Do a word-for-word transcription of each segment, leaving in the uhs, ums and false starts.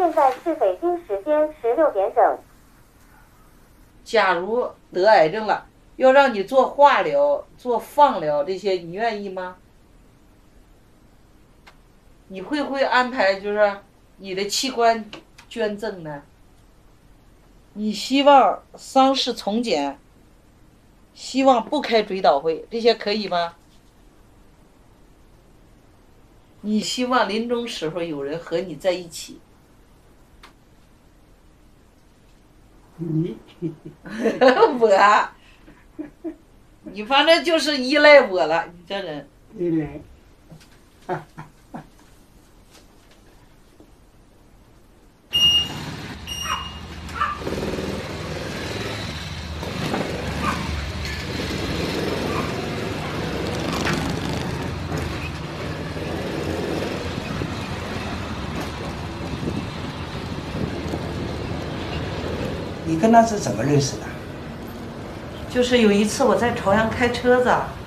现在是北京时间十六点整。 假如得癌症了，要让你做化疗、做放疗这些，你愿意吗？你会不会安排就是你的器官捐赠呢？你希望丧事从简，希望不开追悼会，这些可以吗？你希望临终时候有人和你在一起？ 你我，你反正就是依赖我了，你这人。 依赖。你跟他是怎么认识的？ 就是有一次我在朝阳开车子，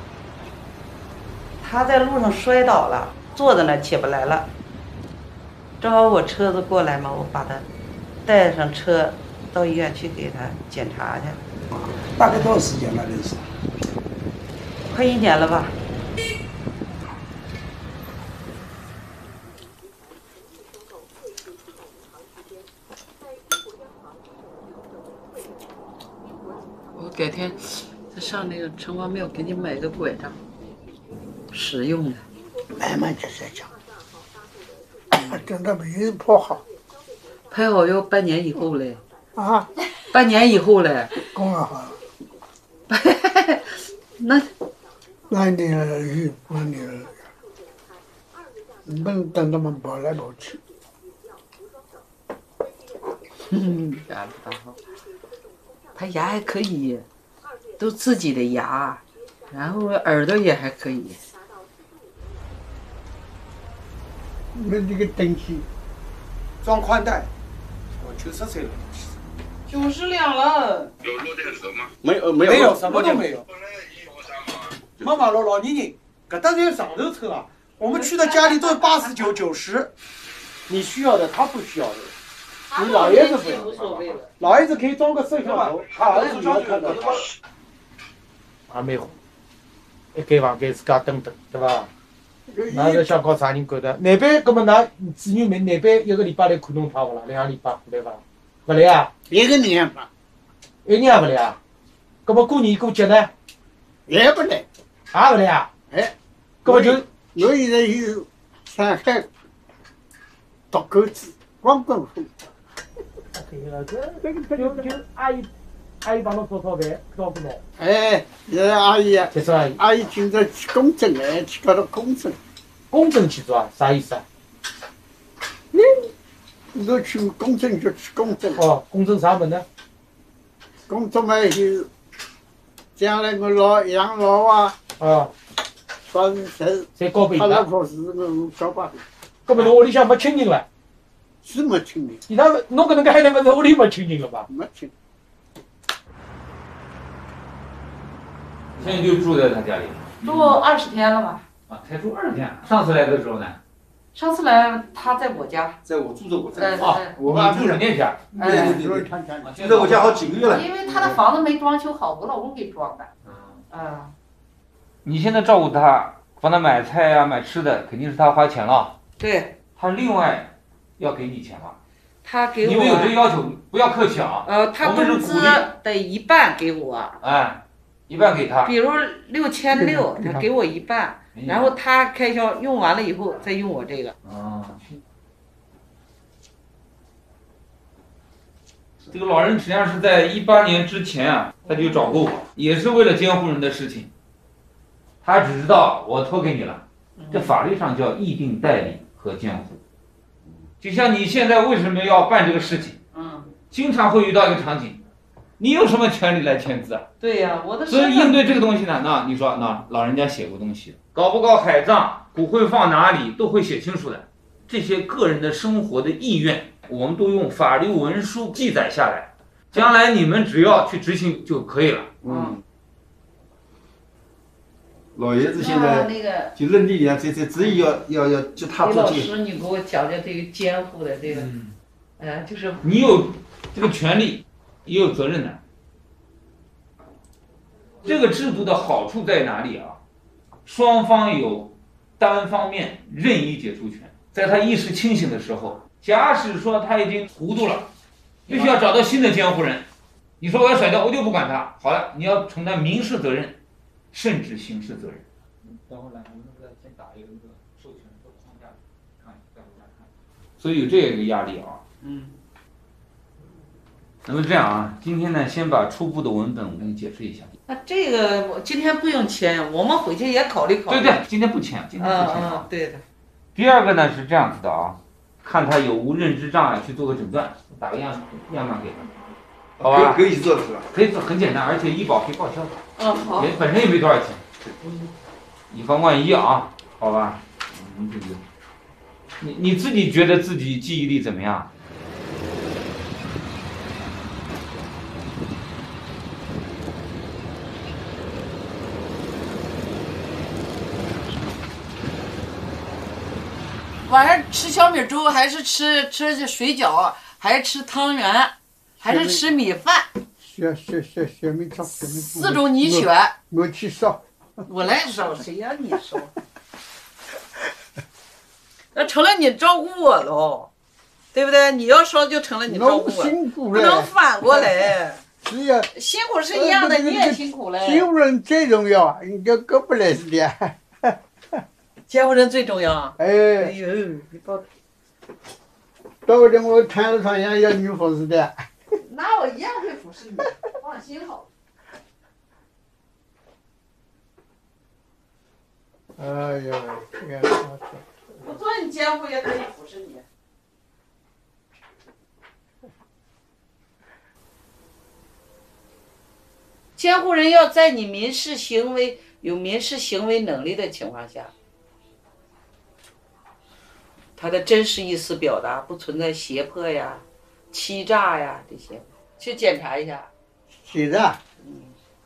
他在路上摔倒了，坐在那儿起不来了。正好我车子过来嘛，我把他带上车到医院去给他检查去。 大概多少时间了认识？ 快一年了吧。我改天再上那个城隍庙给你买个拐杖，实用的。 慢慢就在讲，真的没破好。 拍好要半年以后嘞。 啊？ 半年以后嘞。 公安好。 那。 那你遇那你，你不能等他们跑来跑去。 嗯，牙不大好。他牙还可以，都自己的牙，然后耳朵也还可以。 那这个东西，装宽带，我九十岁了。 九十两了。 有落点舌吗？ 没有没有没有什么都没有。妈妈老老年人，搿搭在上头抽啊，我们去的家里都是八十九、九十，你需要的他不需要的。你老爷子不要，老爷子可以装个摄像头，他儿子也要看到。 也蛮好，一间房间自家蹲蹲，对伐？那是想搞啥人管的？难办，搿么㑚子女们难办一个礼拜来看侬趟勿啦？两个礼拜过来伐？勿来啊？ 一个人也不， 一个人也勿来啊？搿么过年过节呢？ 也不来， 也勿来啊？ 哎， 搿么就我现在有上海独狗子，光棍户。 对了，这这个就就阿姨，阿姨帮侬炒炒饭，照顾侬。 哎，现在阿姨啊， 介绍阿姨。 阿姨今朝去公证哎，去搞到公证。 公证去做啊？啥意思啊？ 你，我去公证就去公证。 哦，公证啥物呢？ 公证嘛就，将来我老养老啊。 啊。 啥事侪。 侪交拨伊拉。 阿拉考试我交拨伊。 搿么侬屋里向没亲人了？ 是没亲人。 伊拉侬搿能介还能勿是屋里没亲人了吧？ 没亲。 现在就住在他家里。 住二十天了吧？ 啊，才住二十天。上次来的时候呢？ 上次来他在我家。 在我住着我在。 啊，我你住人家家。 对对对对。就在我家好几个月了。 因为他的房子没装修好，我老公给装的。嗯。 你现在照顾他，帮他买菜呀、买吃的，肯定是他花钱了。 对。 他另外要给你钱吗？ 他给我。 你们有这个要求，不要客气啊。 呃，他工资得一半给我。 哎。一半给他， 比如六千六，他给我一半，然后他开销用完了以后再用我这个。 啊，这个老人实际上是在一八年之前啊，他就找过我，也是为了监护人的事情。他只知道我托给你了，这法律上叫议定代理和监护。就像你现在为什么要办这个事情？ 嗯， 经常会遇到一个场景。你有什么权利来签字啊？ 对呀、啊，我的。 所以应对这个东西呢，那你说那老人家写过东西，搞不搞海葬，骨灰放哪里，都会写清楚的。这些个人的生活的意愿，我们都用法律文书记载下来，将来你们只要去执行就可以了。 嗯。老爷子现在就认地里啊，这这执意要要要就他做这个。 李老师，你给我讲讲这个监护的这个。 嗯， 呃，就是你有这个权利，也有责任的。这个制度的好处在哪里啊？双方有单方面任意解除权，在他意识清醒的时候，假使说他已经糊涂了，必须要找到新的监护人。你说我要甩掉，我就不管他。好了，你要承担民事责任，甚至刑事责任。等会儿来，我们再先打一个那个授权的框架，看，待会儿再看。所以有这个压力啊。 嗯。 那么这样啊，今天呢，先把初步的文本我给你解释一下。 那这个我今天不用签，我们回去也考虑考虑。 对对，今天不签，今天不签啊。 嗯嗯，对的。 第二个呢是这样子的啊，看他有无认知障碍，去做个诊断，打个样样板给他，好吧？ 可以可以做的是吧？ 可以做，很简单，而且医保可以报销的。 嗯，好。 也本身也没多少钱，以防万一啊，好吧？嗯，这个，你你自己觉得自己记忆力怎么样？ 晚上吃小米粥，还是吃吃水饺，还是吃汤圆，还是吃米饭？ 小小小小米粥，小米粥。 四种你选。 我去烧。 我来烧，谁让你烧？那成了你照顾我喽，对不对？你要烧就成了你照顾我， 辛苦不能反过来。 是呀， 辛苦是一样的，你也辛苦嘞。 监护人最重要啊，你这个不来是的。 监护人最重要。 哎， 哎呦，你到到底我谈了床上要女服侍的。 那我一样会服侍你，放心好。 哎呀，这个我做你监护也可以服侍你。监护人要在你民事行为有民事行为能力的情况下，他的真实意思表达不存在胁迫呀、欺诈呀这些，去检查一下。 是的。 嗯。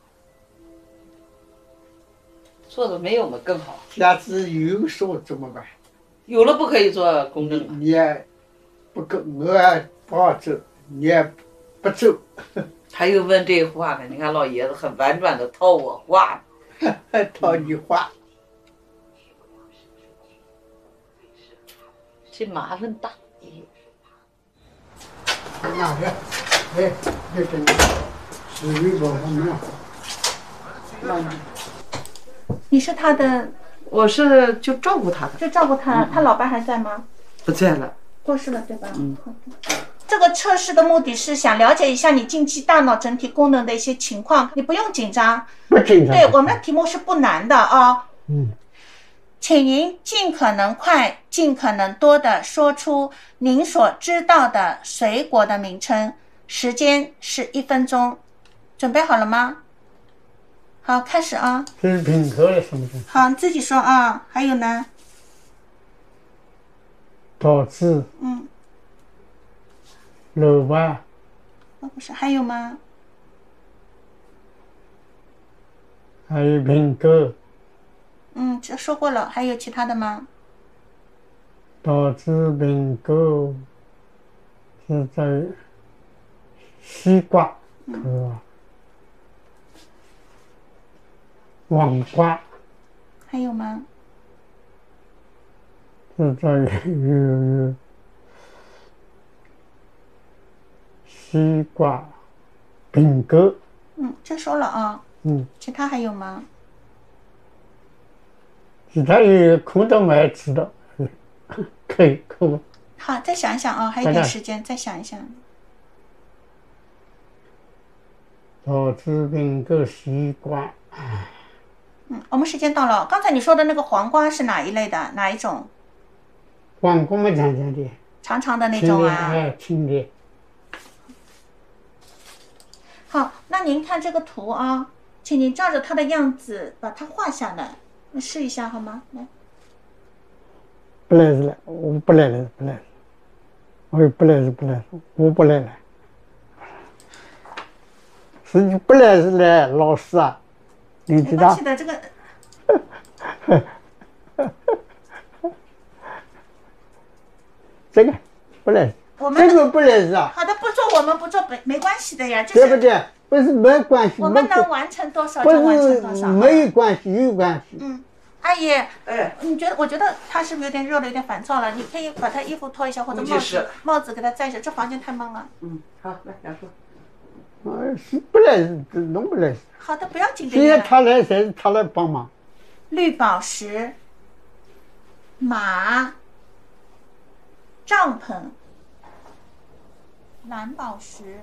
做的没有嘛更好。 下次有说怎么办？ 有了不可以做公证了。 你也不跟我也不好走，你也不走。 他又问这话呢，你看老爷子很婉转的套我话， 套你话。 这麻烦大。 哪个？哎，这真的，是微博上面。 你是他的， 我是就照顾他的， 就照顾他。嗯、他老伴还在吗？ 不在了， 过世了，对吧？ 嗯。 好的。这个测试的目的是想了解一下你近期大脑整体功能的一些情况，你不用紧张。 不紧张。 对，我们的题目是不难的啊、哦。 嗯。 请您尽可能快、尽可能多的说出您所知道的水果的名称，时间是一分钟。准备好了吗？好，开始啊。 这是品科的什么东西？ 好，你自己说啊。还有呢？ 枣子。 嗯。 萝卜。 哦，不是，还有吗？ 还有苹果。 嗯，这说过了，还有其他的吗？ 枣子、苹果是在西瓜，嗯、黄瓜。 还有吗？ 是在有西瓜、苹果。 嗯，这说了啊。 嗯。 其他还有吗？ 其他有空的我也知道，可以空。 好，再想一想啊，还有点时间，再想一想。 枣子、苹果、西瓜。 嗯，我们时间到了。刚才你说的那个黄瓜是哪一类的？哪一种？ 黄瓜嘛，长长的。 长长的那种啊。 哎，青的。 好，那您看这个图啊，请您照着它的样子把它画下来。你试一下好吗？来， 不来是来，我不来了，不来了，我也不来是不来，我不来了。是你不来是来，老师啊，你知道？ 没关系的，这个。 这个不来， 我们这个不来事啊， 好的，不做我们不做没没关系的呀，就是对不对？不是没关系， 我们没能完成多少不就完成是多少。 没有关系，有关系。 嗯，阿姨， 哎， 你觉得？我觉得他是不是有点热了，有点烦躁了？你可以把他衣服脱一下，或者帽估计是子帽子给他摘一下。这房间太闷了。 嗯，好，来杨叔。 呃，是不来事，弄不来事。 好的，不要紧的现在呀。 他来才是他来帮忙。 绿宝石、马、帐篷、蓝宝石。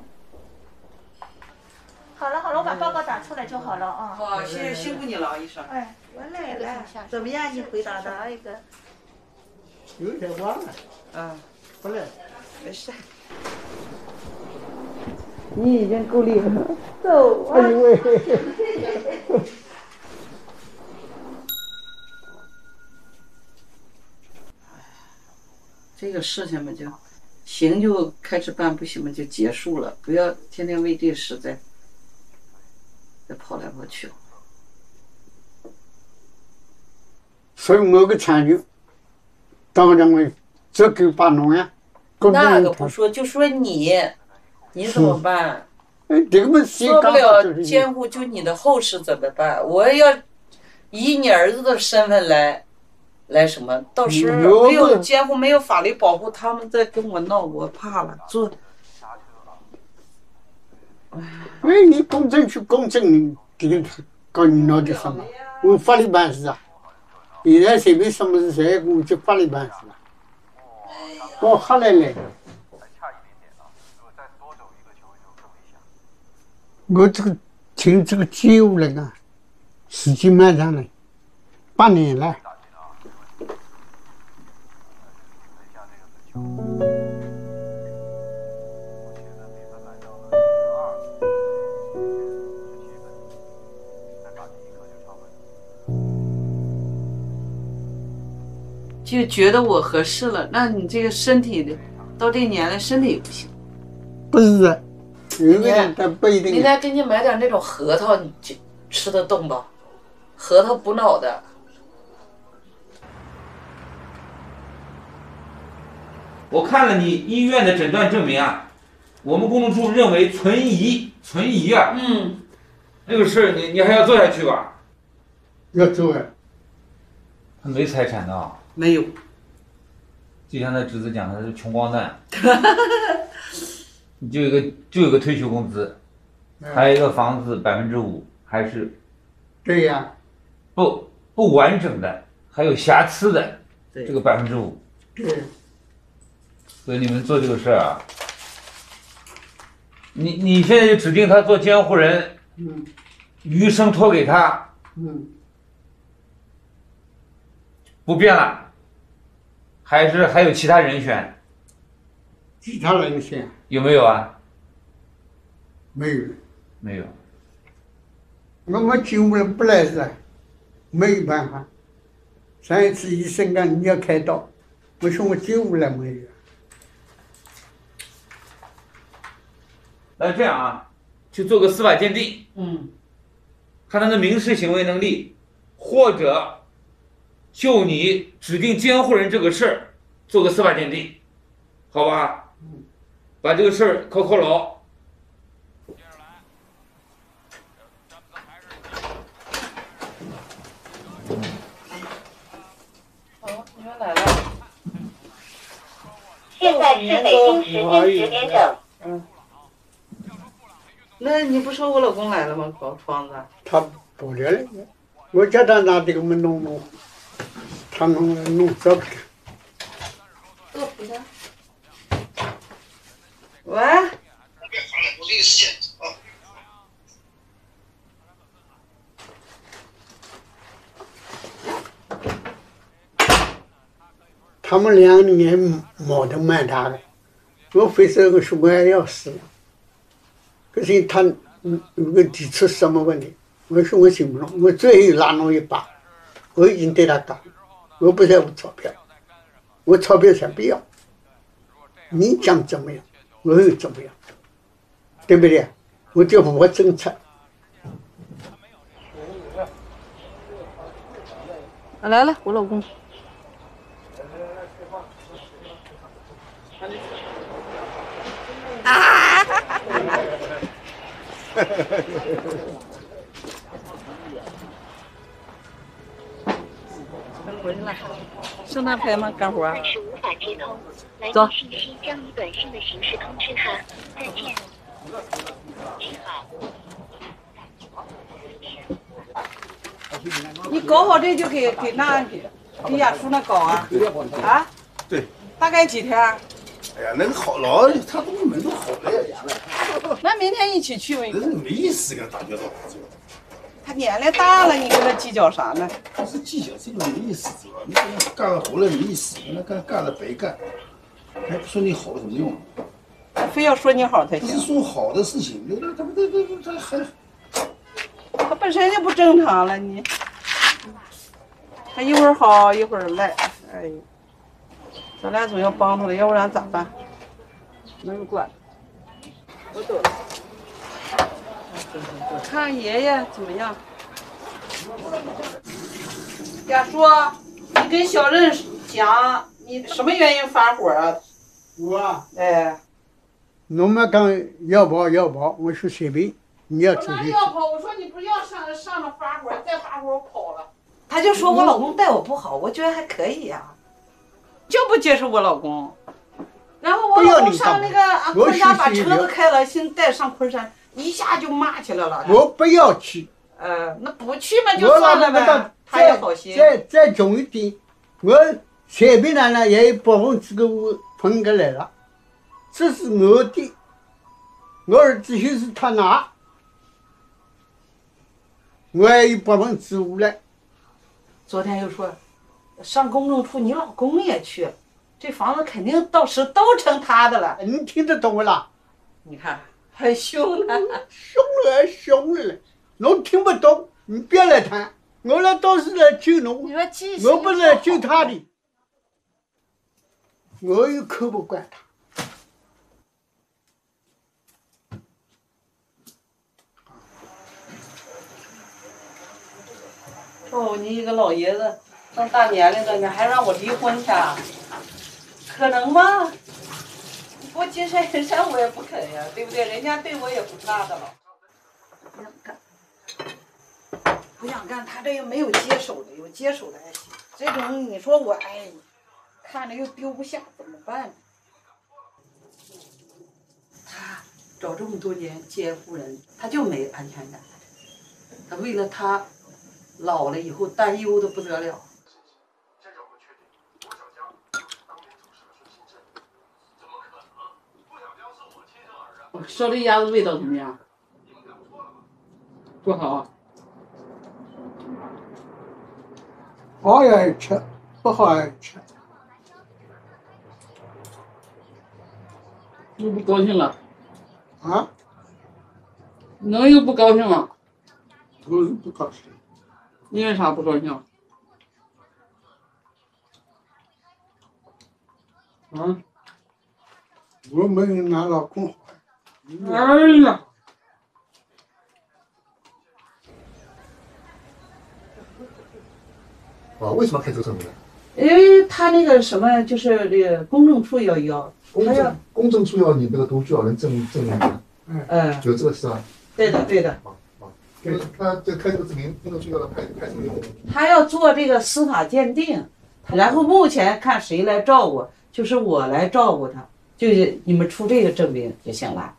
好了好了，我把报告打出来就好了啊。 好，谢谢辛苦你了，医生。 哎，我来了，怎么样？你回答的那个？ 有点晚了。 嗯， 不来。 没事。你已经够厉害了。 走啊！ 哎呦喂！ 这个事情嘛，就行就开始办，不行嘛就结束了，不要天天为这事在再跑来跑去。 所以我个参与，当然我这个把弄呀， 那个不说，就说你，你怎么办？ 这个说不了监护，就你的后事怎么办？我要以你儿子的身份来。来什么？到时候没有监护，没有法律保护，他们再跟我闹，我怕了。做， 哎，你公证去公证，你这个搞你闹的什么？我法律办事啊，现在随便什么事谁我就法律办事啊。我下来了。我这个听这个街舞来干，时间蛮长了，八年了。 就觉得我合适了，那你这个身体的，到这年龄身体也不行。 不是，有个人他不一定。 明天给你买点那种核桃，你就吃得动吧？核桃补脑的。 我看了你医院的诊断证明啊，我们公证处认为存疑，存疑啊。 嗯。 这个事你你还要做下去吧？ 要做呀。 他没财产的啊。 没有。 就像他侄子讲的，是穷光蛋。你就有个就有个退休工资，还有一个房子百分之五，还是。 对呀。 不不完整的，还有瑕疵的，这个百分之五。 对。 所以你们做这个事儿啊，你你现在就指定他做监护人， 嗯， 余生托给他， 嗯， 不变了，还是还有其他人选？ 其他人选有没有啊？ 没有， 没有。 我们救不了不来事，没有办法。上一次医生讲你要开刀，我说我救不了没有。 那这样啊，去做个司法鉴定， 嗯， 看他的民事行为能力，或者就你指定监护人这个事儿做个司法鉴定，好吧？ 嗯， 把这个事儿扣扣牢。 好，你们来了。 现在是北京时间十点整。 嗯。那你不说我老公来了吗？搞窗子。 他不来了，我叫他拿这个门弄弄，他弄弄这个。 饿不的。喂。 我给你时间啊。 他们两个人矛盾蛮大的，我非说我说我也要死了。可是他有个提出什么问题，我说我行不通，我最后拉拢一把，我已经对他讲，我不在乎钞票，我钞票才不要，你讲怎么样，我又怎么样，对不对？我就我政策。 来了，我老公。 回来，圣诞牌吗？干活。 暂时无法接通，来走电信息将以短信的形式通知他。再见。句号。 你搞好这就给给那给给亚叔那搞啊？啊？ 对。 大概几天？ 哎呀，那个好了，他东西门都好了呀， 那明天一起去呗。 那是没意思跟他打交道，这个。 他年龄大了，你跟他计较啥呢？ 不是计较，这个没意思，知道吧？你这样干了活了没意思，那干干了白干，还不说你好有什么用？ 他非要说你好才行。 不是说好的事情，那个他他他他还。 他本身就不正常了，你。他一会儿好一会儿赖，哎呀，咱俩总要帮他的，要不然咋办？能管？我走了。我看爷爷怎么样？亚叔，你跟小任讲，你什么原因发火啊？ 我啊， 哎， 侬们讲要跑要跑，我说随便，你要我走就走。 哪要跑？我说你不要上上了发火，再发火我跑了。他就说我老公待我不好，我觉得还可以呀、啊，就不接受我老公。然后我老公上那个俺昆山把车子开了，先带上昆山，一下就骂起来了。 我不要去。 呃，那不去嘛就算了呗。他也好心。 再再重一点，我随便哪呢也有百分之个我分开来了，这是我的，我儿子就是他拿，我也有百分之五了。 昨天又说，上公证处你老公也去，这房子肯定到时都成他的了。 你听得懂不啦？ 你看，很凶了， 凶了凶了，侬听不懂，你别来谈。我来倒是来救侬， 你说记我不是来救他的，我又看不惯他。 哦，你一个老爷子，这么大年龄了，你还让我离婚去啊？可能吗？你给我金山银山我也不肯呀，对不对？人家对我也不差的了。不想干，不想干，他这又没有接手的，有接手的还行。这种你说我哎，看着又丢不下，怎么办呢？他找这么多年监护人，他就没安全感。他为了他。老了以后担忧的不得了。烧这鸭子味道怎么样？不好。 好也吃，不好也吃。 又不高兴了？ 啊？ 能又不高兴了？ 我是不高兴。 因为啥不高兴？ 啊？我没有拿老公好。 哎呀！ 啊，为什么开这个证明呢？ 因为他那个什么，就是这个公证处要要， 公证公证处要你这个独居老人证证明的。 嗯。 就这个是吧？ 对的，对的。 对，他这开这个证明，公证处要他派派证明。 他要做这个司法鉴定，然后目前看谁来照顾，就是我来照顾他，就是你们出这个证明就行了。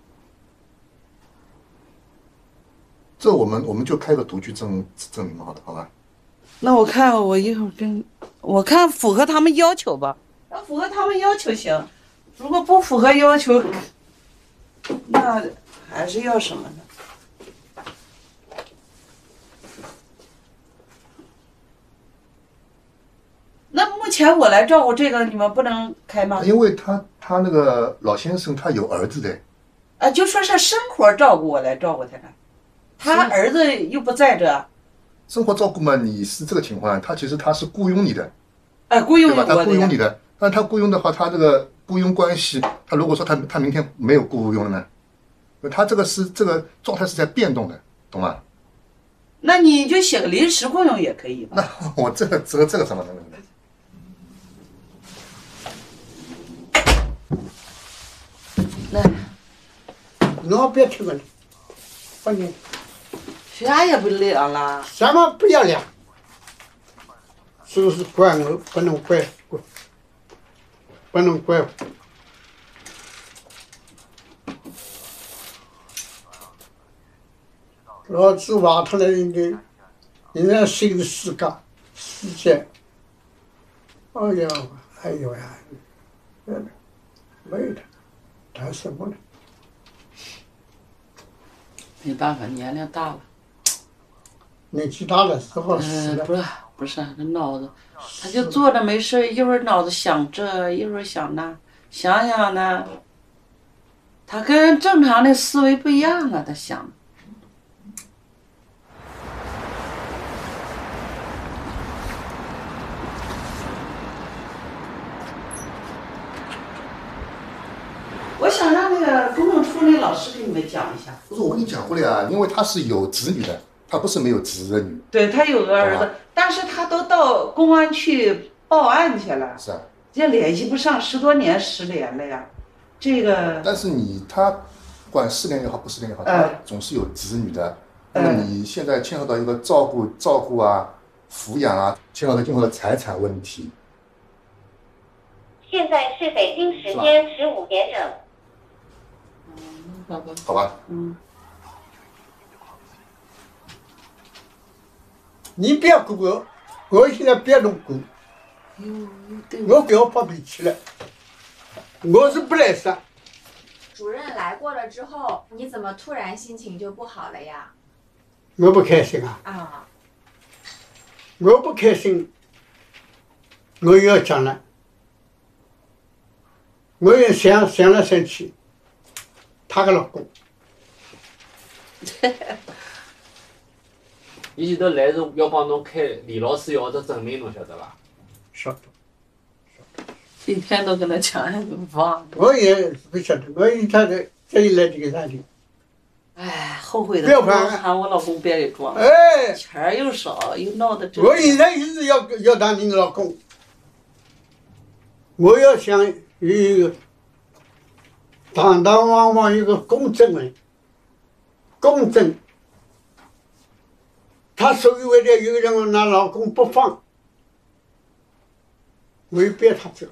这我们我们就开个独居证证明好的，好吧？ 那我看我一会儿跟，我看符合他们要求吧。要符合他们要求行，如果不符合要求，那还是要什么呢？那目前我来照顾这个，你们不能开吗？ 因为他他那个老先生他有儿子的。 啊，就说是生活照顾我来照顾他呢，他儿子又不在这。 生活照顾嘛，你是这个情况，他其实他是雇佣你的。 哎，雇佣对吧？他雇佣你的，但他雇佣的话，他这个雇佣关系，他如果说他他明天没有雇佣了呢，他这个是这个状态是在变动的，懂吗？ 那你就写个临时雇佣也可以嘛。那我这个这个这个什么什么？ 来， 侬别吃了， 反正啥也不凉了。 什么不要凉？就是怪我不能怪怪，不能怪我。老子挖出来应该，人家新的世界世界。哎呀，哎呦呀，没的，谈什么呢？ 没办法，年龄大了。 年纪大了，只好死嗯， 了。 不是不是，这脑子，他就坐着没事，一会儿脑子想这，一会儿想那，想想呢，他跟正常的思维不一样啊，他想。我想让那个公证处那老师给你们讲一下。 不是我跟你讲过了呀，因为他是有子女的，他不是没有子女。 对他有个儿子，但是他都到公安去报案去了， 是啊， 也联系不上，十多年失联了呀。这个， 但是你他不管失联也好，不失联也好，他总是有子女的。那么你现在牵扯到一个照顾、照顾啊、抚养啊，牵扯到今后的财产问题。 现在是北京时间十五点整。 好吧， 好吧， 嗯， 你不要管我，我现在不要弄管，我不要发脾气了，我是不来事。 主任来过了之后，你怎么突然心情就不好了呀？ 我不开心啊！ 啊， 我不开心，我又要讲了，我也想想来想去，她个老公。 伊前头来是要帮侬开，李老师要只证明，侬晓得伐？ 晓得。 一天都跟他讲，还不忘。 我也不晓得，我一他的这一来这个啥的。 哎，后悔的。 不要烦喊我老公别给装了。 哎， 钱儿又少，又闹得这。 我现在一直要要当你的老公，我要想有一个堂堂皇皇一个公正人，公正。他所以为了有人拿老公不放，我又别他走，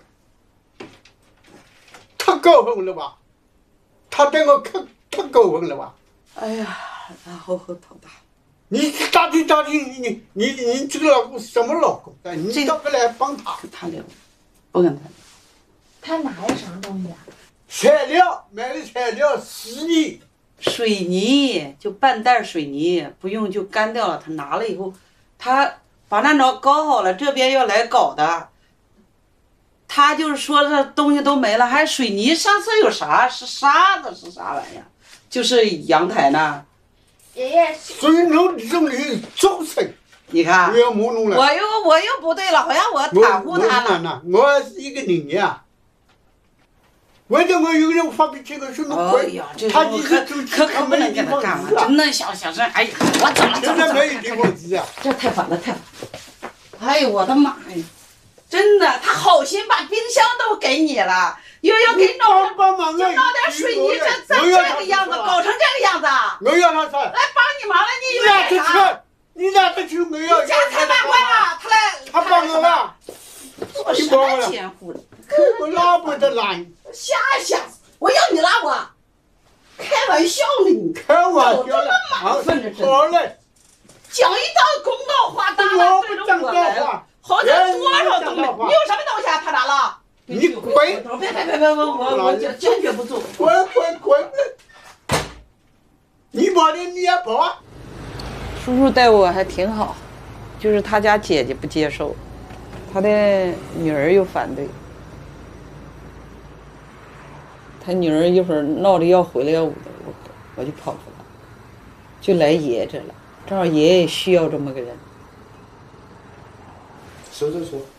太过分了吧？他对我可太过分了吧？ 哎呀，然后后头吧。 你到底到底你你你你这个老公是什么老公？你到不来帮他？ 跟他聊，不跟他聊。 他拿了什么东西啊？ 材料买的材料水泥。 水泥就半袋水泥，不用就干掉了。他拿了以后，他把那脑搞好了，这边要来搞的。他就是说这东西都没了，还水泥，上次有啥？是沙子是啥玩意儿？就是阳台呢。 爷爷， 所以侬这种人忠诚。 你看， 不要糊弄了。 我又我又不对了，好像我袒护他了。 我我是一个人呀。为了我有人发脾气，我说侬滚！他一直走可可不能跟他干了，真的小小声，哎呀，我走了走了走了。 没有地方去啊！ 这太烦了，太烦了！哎呦我的妈呀！真的，他好心把冰箱都给你了，又要给弄帮忙， 就弄点水泥，这这这个样子，搞成这个样子。 我要他啥？ 来帮你忙了，你以为啥？ 你让他去，我要。 你家财万贯了，他来。 他帮我了。 做什么监护的？ 我拉不得拉你。 瞎想！我要你拉我？开玩笑呢你！ 开玩笑了， 麻烦着真。 好嘞。 讲一道公道话，当然对着我来了。好歹多少东西？你有什么东西啊？他拿了？ 你滚！ 别别别别！我我我坚坚决不做！ 滚滚滚！你跑的你也跑啊！ 叔叔待我还挺好，就是他家姐姐不接受，他的女儿又反对。他女儿一会儿闹着要回来要我，我我就跑出来，就来爷爷这了。正好爷爷需要这么个人。 说说说。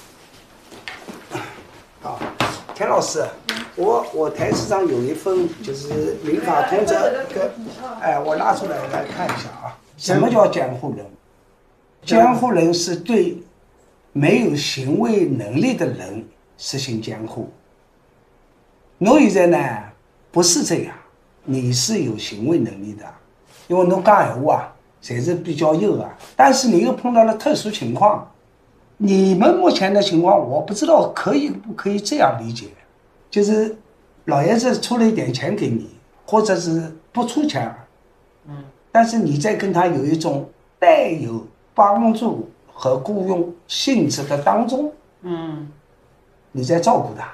好，田老师，我我台式上有一份就是民法通则，哎，我拿出来来看一下啊。什么叫监护人？监护人是对没有行为能力的人实行监护。侬现在呢不是这样，你是有行为能力的， 因为侬讲闲话啊，侪是比较有啊。但是你又碰到了特殊情况，你们目前的情况，我不知道可以不可以这样理解，就是老爷子出了一点钱给你，或者是不出钱， 嗯， 但是你在跟他有一种带有帮助和雇佣性质的当中， 嗯， 你在照顾他。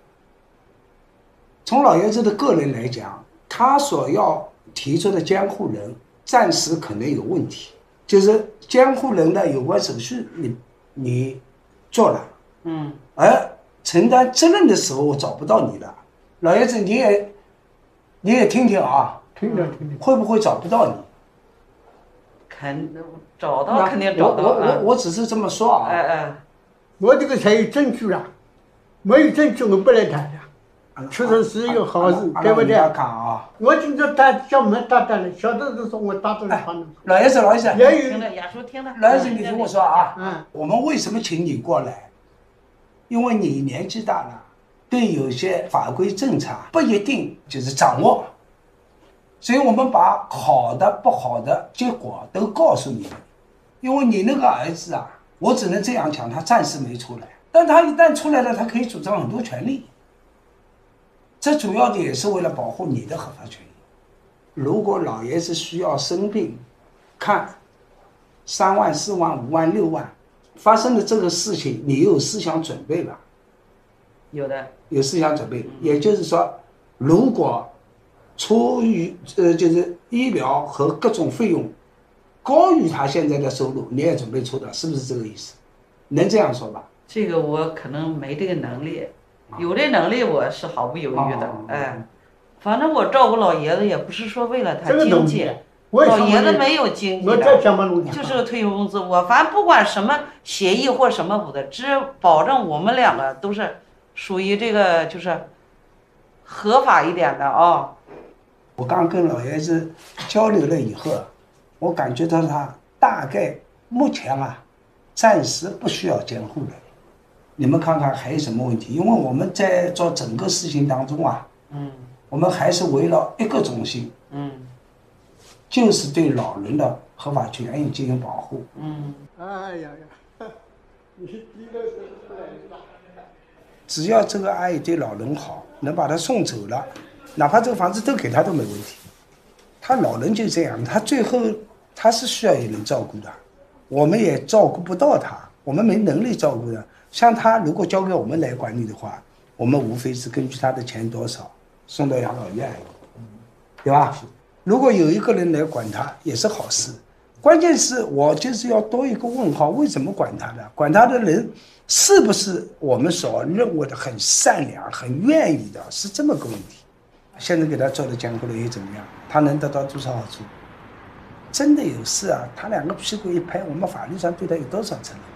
从老爷子的个人来讲，他所要提出的监护人暂时可能有问题，就是监护人的有关手续你你做了， 嗯， 而承担责任的时候我找不到你了，老爷子你也你也听听啊， 听着听着， 会不会找不到你？ 肯找到肯定找到。 我我我我只是这么说啊。 哎哎， 我这个才有证据了，没有证据我不来谈的。确实是一个好事，对不对？ 看啊！ 我今朝打叫门打打了，小的都说我打到了房子。 老爷子，老爷子， 也有听了，亚叔听了。 老爷子，你听我说啊， 嗯， 我们为什么请你过来？因为你年纪大了，对有些法规政策不一定就是掌握，所以我们把好的、不好的结果都告诉你们。因为你那个儿子啊，我只能这样讲，他暂时没出来，但他一旦出来了，他可以主张很多权利。这主要的也是为了保护你的合法权益。如果老爷子需要生病，看三万、四万、五万、六万，发生的这个事情，你有思想准备了？ 有的， 有思想准备。也就是说，如果出于呃就是医疗和各种费用高于他现在的收入，你也准备出的，是不是这个意思？能这样说吧？ 这个我可能没这个能力。有这能力，我是毫不犹豫的。哦、哎，反正我照顾老爷子也不是说为了他经济，老爷子没有经济的，就是个退休工资。我反正不管什么协议或什么补的，只保证我们两个都是属于这个就是合法一点的啊、哦。 我刚跟老爷子交流了以后，我感觉到他大概目前啊，暂时不需要监护人。你们看看还有什么问题？因为我们在做整个事情当中啊， 嗯， 我们还是围绕一个中心， 嗯， 就是对老人的合法权益进行保护， 嗯。 哎呀呀，你是第一个出来是吧？ 只要这个阿姨对老人好，能把他送走了，哪怕这个房子都给他都没问题。他老人就这样，他最后他是需要有人照顾的，我们也照顾不到他，我们没能力照顾的。像他如果交给我们来管理的话，我们无非是根据他的钱多少送到养老院而已，对吧？如果有一个人来管他也是好事，关键是我就是要多一个问号，为什么管他的？管他的人是不是我们所认为的很善良、很愿意的？是这么个问题。现在给他做的监护人又怎么样？他能得到多少好处？真的有事啊，他两个屁股一拍，我们法律上对他有多少责任？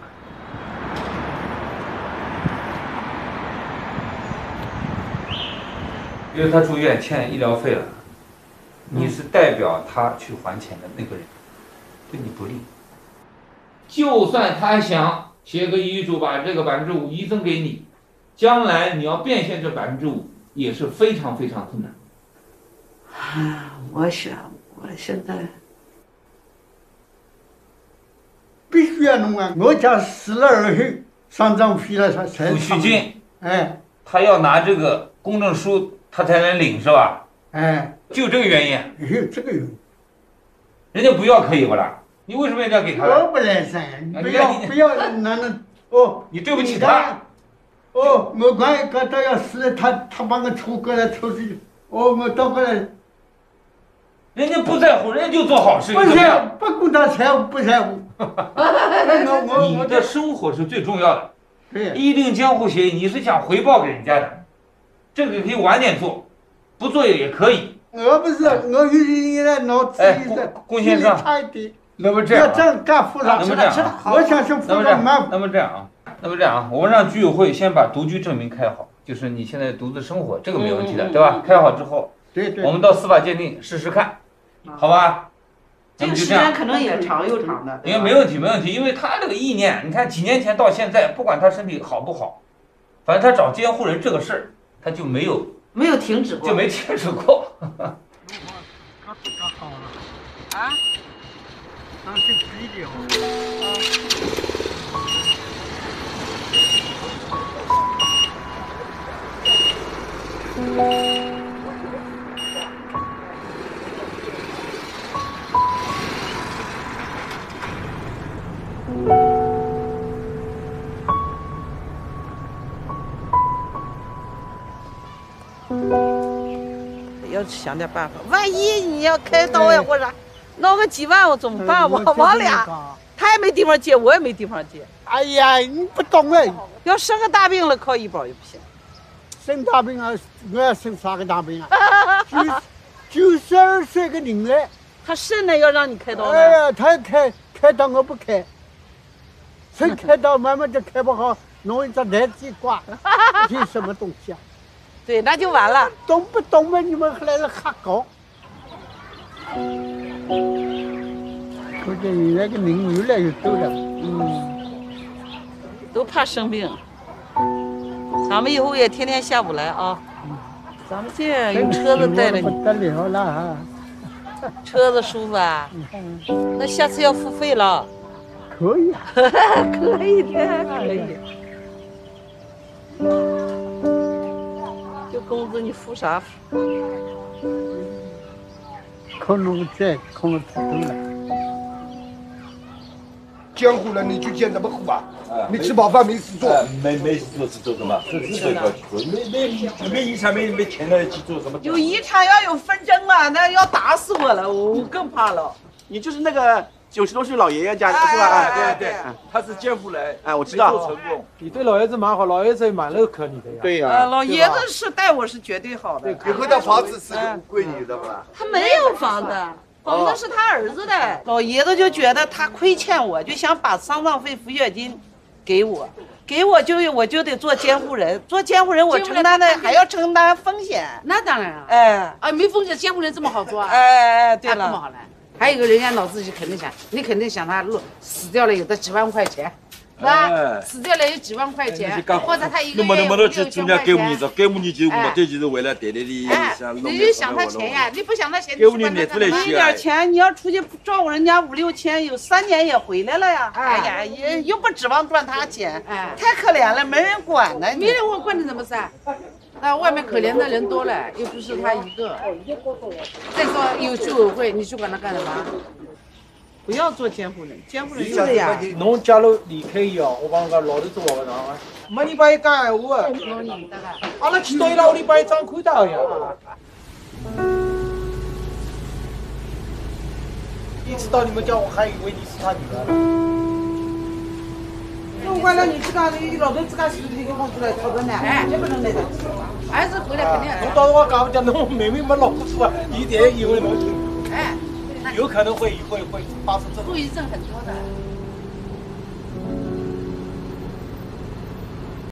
因为他住院欠医疗费了，你是代表他去还钱的那个人，对你不利。就算他想写个遗嘱把这个百分之五遗赠给你，将来你要变现这百分之五也是非常非常困难。 啊，我想我现在必须要弄啊！我家死了儿后，丧葬费了他才。 抚恤金， 哎， 他要拿这个公证书。他才能领是吧？ 哎， 就这个原因。 有这个原因。 人家不要可以不啦？你为什么一定要给他？ 我不来噻，不要不要那那哦。 你对不起他。 哦，我管刚他要死了，他他把我抽过来抽去，哦，我倒过来。 人家不在乎，人家就做好事。 不在乎，不顾他财务，不在乎。我我你的生活是最重要的。 对。 议定监护协议，你是想回报给人家的。这个可以晚点做，不做也可以。 我不是，我有现在脑子里的龚先生差一点。 那么这样、啊， 要这样干复杂， 那么这样、啊， 我想是复杂蛮。 那么这样啊，那么这样啊，我们让居委会先把独居证明开好，就是你现在独自生活，这个没问题的，嗯、对吧？开好之后， 对对， 我们到司法鉴定试试看，好吧？ 这个时间可能也长又长的。 因为没问题，没问题，因为他这个意念，你看几年前到现在，不管他身体好不好，反正他找监护人这个事儿，他就没有。 没有停止过， 就没停止过。 啊？ 当心皮的哦。 要想点办法，万一你要开刀呀或者闹个几万，我怎么办？我我俩他也没地方接，我也没地方接。 哎呀，你不懂哎！ 要生个大病了，靠医保也不行。 生大病啊！我要生啥个大病啊？九九十二岁个人了， 他肾呢要让你开刀呢？ 哎呀，他开开刀我不开，谁开刀慢慢就开不好，弄一只台子挂，这什么东西啊？ 对，那就完了。 懂不懂嘛？你们来了瞎搞。可见现在个人越来越多了， 嗯，都怕生病。咱们以后也天天下午来啊。咱们这有车子带着你。 不得了了哈。 车子舒服啊？那下次要付费了。 可以。 可以的，可以。这工资你付啥付？ 靠农债靠了太多了。 江湖人你去见什么苦啊？你吃饱饭没事做， 没没事做是做什么？是是做做做，没没没遗产没没钱了去做什么？ 有遗产要有纷争了，那要打死我了，我更怕了。 你就是那个九十多岁老爷爷家是吧？ 哎对对，他是监护人， 哎我知道。 成功，你对老爷子蛮好，老爷子也蛮认可你的呀。 对呀， 呃，老爷子是待我是绝对好的。 以后的房子是归你的吧？ 他没有房子。房子是他儿子的，老爷子就觉得他亏欠我，就想把丧葬费、抚恤金给我，给我就我就得做监护人，做监护人我承担的还要承担风险。 那当然了， 哎， 啊，没风险，监护人这么好做啊？ 哎哎，对了， 这么好了。还有一个人家脑子里肯定想，你肯定想他死掉了有的几万块钱。是吧？死掉了有几万块钱，或者他一个月有六千块钱。 给五年的，给五年就我这就是为了带来的。 哎，你就想他钱呀，你不想他钱， 给五年拿出来一点钱，你要出去照顾人家五六千，有三年也回来了呀。哎呀，也又不指望赚他钱，哎，太可怜了，没人管呢。 没人管，管你什么事啊？那外面可怜的人多了，又不是他一个。再说有居委会，你去管他干什么？ 不要做监护人，监护人是的呀。 侬假如离开以后，我帮个老头子活个上啊，没人帮伊讲闲话的。 侬认得了？ 阿拉去到伊拉屋里帮伊装看到呀。一知道你们家，我还以为你是他女儿了。 我管了，你自家你老头自家洗腿给放出来，讨着呢，哎，也不能来的。 儿子回来肯定。 侬到时候讲不讲，侬妹妹没老婆子啊，一定以为侬听。哎。有可能会会会发生这种后遗症很多的。